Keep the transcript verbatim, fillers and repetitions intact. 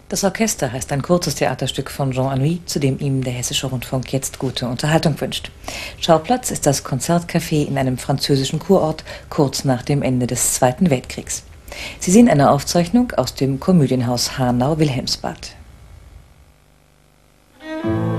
Das Orchester heißt ein kurzes Theaterstück von Jean Anouilh, zu dem ihm der Hessische Rundfunk jetzt gute Unterhaltung wünscht. Schauplatz ist das Konzertcafé in einem französischen Kurort kurz nach dem Ende des Zweiten Weltkriegs. Sie sehen eine Aufzeichnung aus dem Komödienhaus Hanau-Wilhelmsbad.